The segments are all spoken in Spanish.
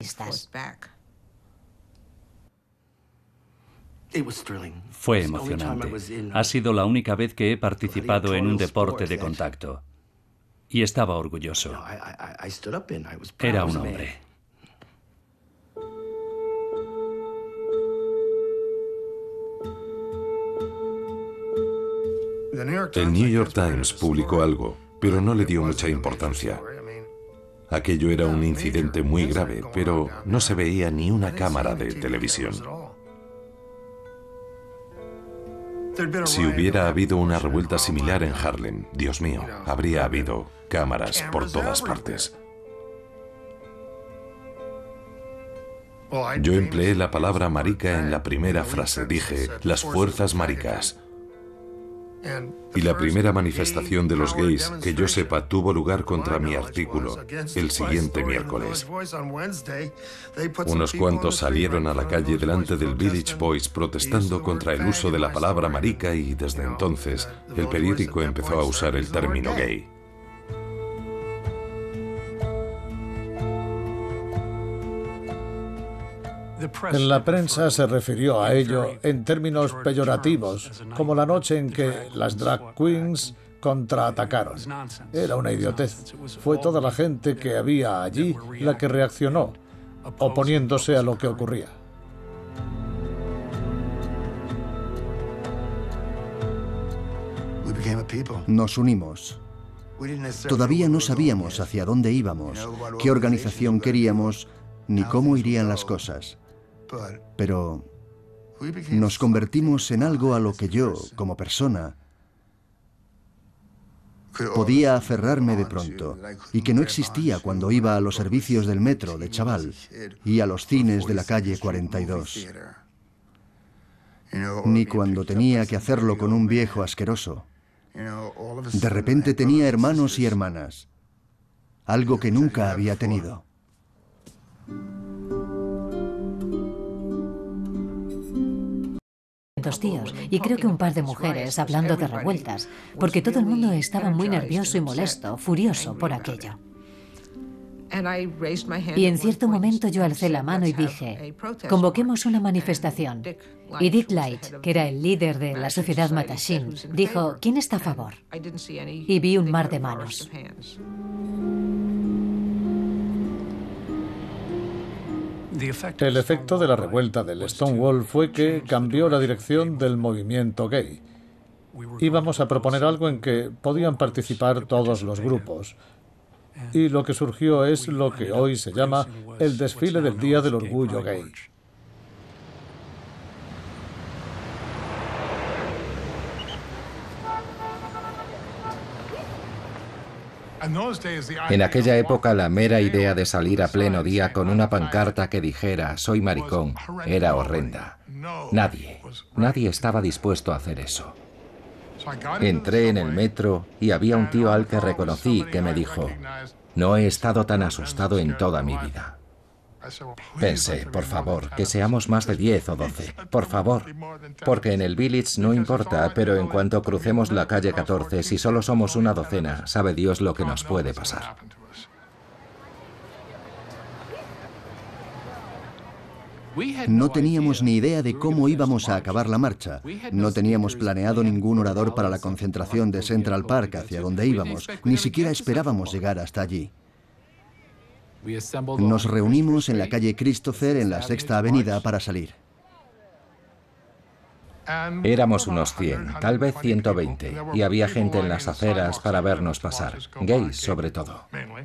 rescatistas. Fue emocionante. Ha sido la única vez que he participado en un deporte de contacto. Y estaba orgulloso. Era un hombre. El New York Times publicó algo, pero no le dio mucha importancia. Aquello era un incidente muy grave, pero no se veía ni una cámara de televisión. Si hubiera habido una revuelta similar en Harlem, Dios mío, habría habido cámaras por todas partes. Yo empleé la palabra marica en la primera frase. Dije, las fuerzas maricas. Y la primera manifestación de los gays, que yo sepa, tuvo lugar contra mi artículo el siguiente miércoles. Unos cuantos salieron a la calle delante del Village Voice protestando contra el uso de la palabra marica y desde entonces el periódico empezó a usar el término gay. En la prensa se refirió a ello en términos peyorativos, como la noche en que las drag queens contraatacaron. Era una idiotez. Fue toda la gente que había allí la que reaccionó, oponiéndose a lo que ocurría. Nos unimos. Todavía no sabíamos hacia dónde íbamos, qué organización queríamos, ni cómo irían las cosas. Pero nos convertimos en algo a lo que yo, como persona, podía aferrarme de pronto y que no existía cuando iba a los servicios del metro de chaval y a los cines de la calle 42, ni cuando tenía que hacerlo con un viejo asqueroso. De repente tenía hermanos y hermanas, algo que nunca había tenido. Dos tíos, y creo que un par de mujeres hablando de revueltas, porque todo el mundo estaba muy nervioso y molesto, furioso por aquello. Y en cierto momento yo alcé la mano y dije, convoquemos una manifestación. Y Dick Light, que era el líder de la sociedad Mattachine, dijo, ¿quién está a favor? Y vi un mar de manos. El efecto de la revuelta del Stonewall fue que cambió la dirección del movimiento gay. Íbamos a proponer algo en que podían participar todos los grupos. Y lo que surgió es lo que hoy se llama el desfile del Día del Orgullo Gay. En aquella época, la mera idea de salir a pleno día con una pancarta que dijera «soy maricón» era horrenda. Nadie estaba dispuesto a hacer eso. Entré en el metro y había un tío al que reconocí que me dijo «no he estado tan asustado en toda mi vida». Pensé, por favor, que seamos más de 10 o 12, por favor, porque en el Village no importa, pero en cuanto crucemos la calle 14, si solo somos una docena, sabe Dios lo que nos puede pasar. No teníamos ni idea de cómo íbamos a acabar la marcha. No teníamos planeado ningún orador para la concentración de Central Park hacia donde íbamos. Ni siquiera esperábamos llegar hasta allí. Nos reunimos en la calle Christopher en la Sexta Avenida para salir. Éramos unos 100, tal vez 120, y había gente en las aceras para vernos pasar, gays sobre todo.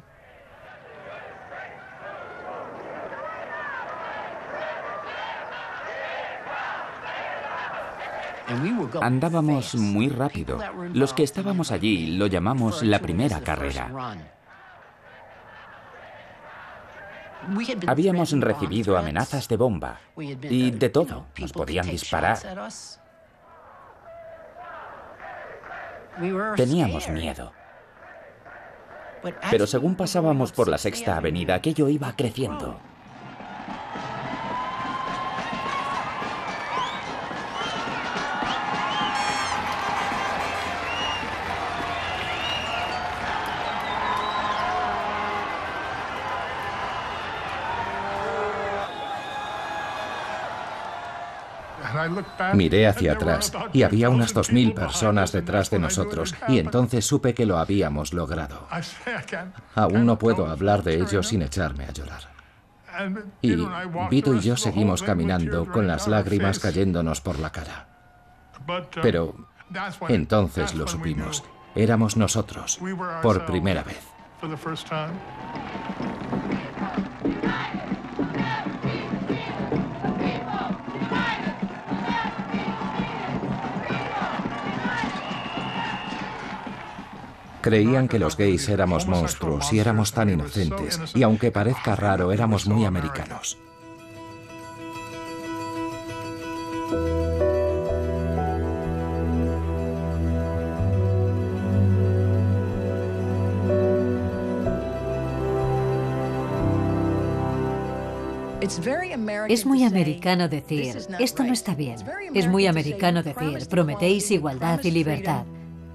Andábamos muy rápido. Los que estábamos allí lo llamamos la primera carrera. Habíamos recibido amenazas de bomba y de todo. Nos podían disparar. Teníamos miedo. Pero según pasábamos por la Sexta Avenida, aquello iba creciendo. Miré hacia atrás y había unas 2000 personas detrás de nosotros y entonces supe que lo habíamos logrado. Aún no puedo hablar de ello sin echarme a llorar. Y Vito y yo seguimos caminando con las lágrimas cayéndonos por la cara. Pero entonces lo supimos. Éramos nosotros, por primera vez. Creían que los gays éramos monstruos y éramos tan inocentes, y aunque parezca raro, éramos muy americanos. Es muy americano decir, esto no está bien. Es muy americano decir, prometéis igualdad y libertad.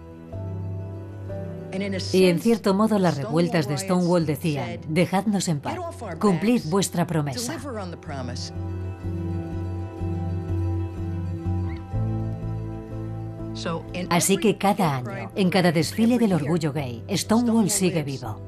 Y en cierto modo las revueltas de Stonewall decían, dejadnos en paz, cumplid vuestra promesa. Así que cada año, en cada desfile del orgullo gay, Stonewall sigue vivo.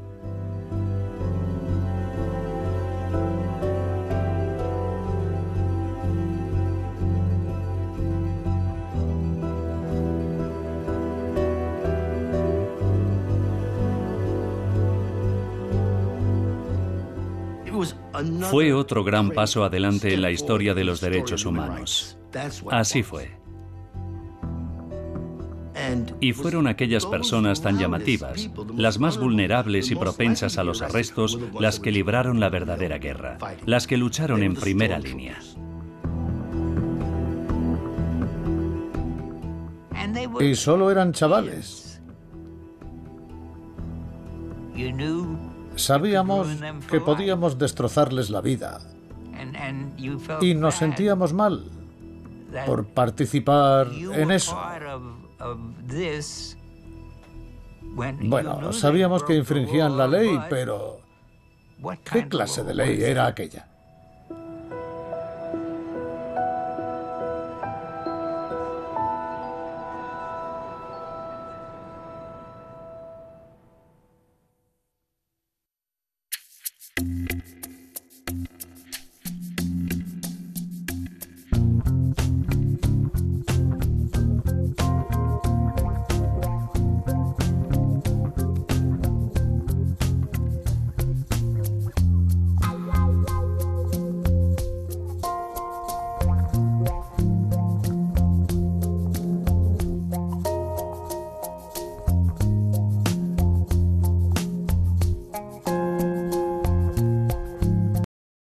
Fue otro gran paso adelante en la historia de los derechos humanos. Así fue. Y fueron aquellas personas tan llamativas, las más vulnerables y propensas a los arrestos, las que libraron la verdadera guerra, las que lucharon en primera línea. Y solo eran chavales. Sabíamos que podíamos destrozarles la vida y nos sentíamos mal por participar en eso. Bueno, sabíamos que infringían la ley, pero ¿qué clase de ley era aquella?